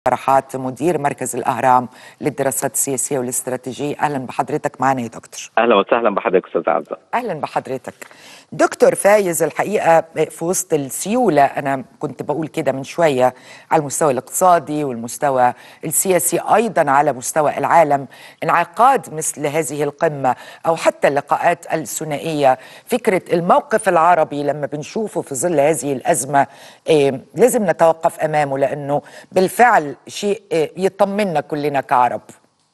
فرحات مدير مركز الأهرام للدراسات السياسية والاستراتيجية. أهلا بحضرتك معنا يا دكتور. أهلا وسهلا بحضرتك أستاذ عزة. أهلا بحضرتك دكتور فايز. الحقيقة في وسط السيولة، أنا كنت بقول كده من شوية، على المستوى الاقتصادي والمستوى السياسي، أيضا على مستوى العالم، انعقاد مثل هذه القمة أو حتى اللقاءات الثنائية، فكرة الموقف العربي لما بنشوفه في ظل هذه الأزمة لازم نتوقف أمامه، لأنه بالفعل شيء يطمنا كلنا كعرب.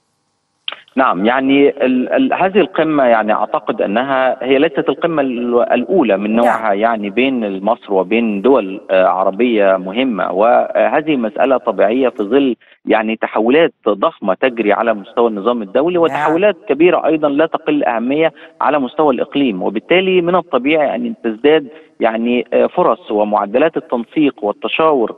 نعم، يعني هذه القمة يعني أعتقد أنها هي ليست القمة الأولى من نوعها، يعني بين مصر وبين دول عربية مهمة، وهذه مسألة طبيعية في ظل يعني تحولات ضخمة تجري على مستوى النظام الدولي، وتحولات كبيرة أيضا لا تقل أهمية على مستوى الإقليم، وبالتالي من الطبيعي أن تزداد يعني فرص ومعدلات التنسيق والتشاور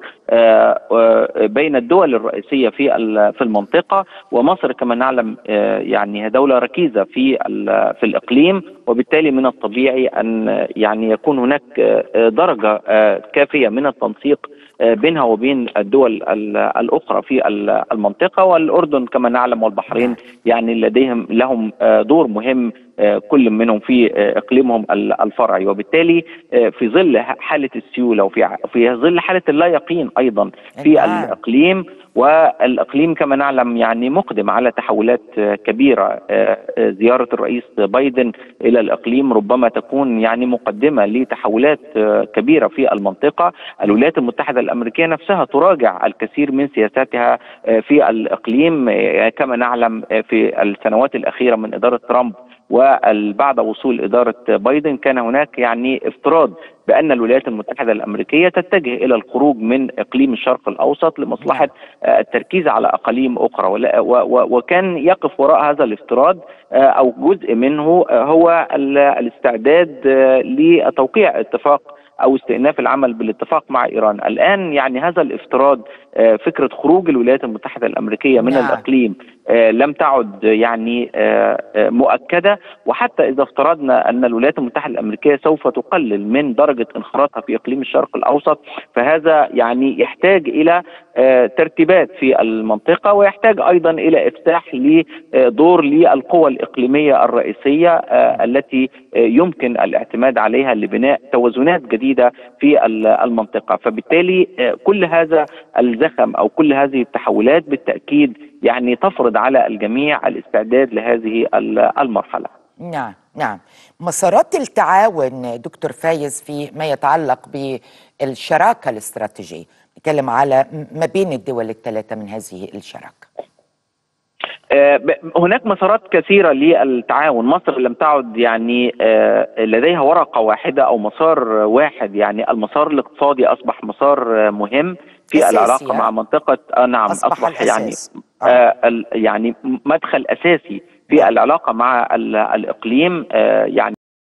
بين الدول الرئيسية في المنطقة، ومصر كما نعلم يعني دولة ركيزة في الإقليم، وبالتالي من الطبيعي أن يعني يكون هناك درجة كافية من التنسيق بينها وبين الدول الأخرى في المنطقة. والأردن كما نعلم والبحرين يعني لهم دور مهم كل منهم في إقليمهم الفرعي، وبالتالي في ظل حالة السيولة وفي ظل حالة اللا يقين أيضا في الإقليم، والإقليم كما نعلم يعني مقدم على تحولات كبيرة. زيارة الرئيس بايدن إلى الإقليم ربما تكون يعني مقدمة لتحولات كبيرة في المنطقة. الولايات المتحدة الأمريكية نفسها تراجع الكثير من سياساتها في الإقليم كما نعلم في السنوات الأخيرة من إدارة ترامب، وبعد وصول إدارة بايدن كان هناك يعني افتراض بأن الولايات المتحدة الأمريكية تتجه إلى الخروج من إقليم الشرق الأوسط لمصلحة التركيز على أقاليم أخرى، وكان يقف وراء هذا الافتراض أو جزء منه هو الاستعداد لتوقيع اتفاق أو استئناف العمل بالاتفاق مع إيران. الآن يعني هذا الافتراض، فكرة خروج الولايات المتحدة الأمريكية من الإقليم لم تعد يعني مؤكدة، وحتى إذا افترضنا أن الولايات المتحدة الأمريكية سوف تقلل من درجة انخراطها في إقليم الشرق الأوسط، فهذا يعني يحتاج إلى ترتيبات في المنطقة، ويحتاج أيضا إلى إفتاح لدور للقوى الإقليمية الرئيسية التي يمكن الاعتماد عليها لبناء توازنات جديدة في المنطقة. فبالتالي كل هذا الزخم أو كل هذه التحولات بالتأكيد يعني تفرض على الجميع الاستعداد لهذه المرحلة. نعم. مسارات التعاون دكتور فايز في ما يتعلق بالشراكة الاستراتيجية، نتكلم على ما بين الدول الثلاثة من هذه الشراكة. هناك مسارات كثيرة للتعاون. مصر لم تعد يعني لديها ورقة واحدة أو مسار واحد، يعني المسار الاقتصادي أصبح مسار مهم في العلاقة مع منطقة نعم أصبح يعني يعني مدخل أساسي في العلاقة مع الإقليم يعني